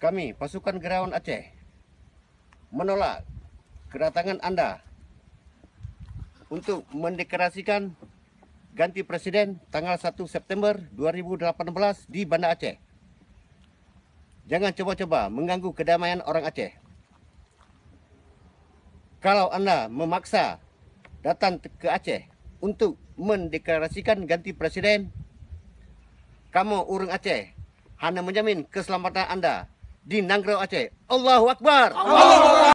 Kami, pasukan Gerawan Aceh, menolak kedatangan anda untuk mendeklarasikan ganti presiden tanggal 1 September 2018 di Banda Aceh. Jangan coba-coba mengganggu kedamaian orang Aceh. Kalau anda memaksa datang ke Aceh untuk mendeklarasikan ganti presiden, kamu orang Aceh hanya menjamin keselamatan anda di Nanggro Aceh. Allahu Akbar.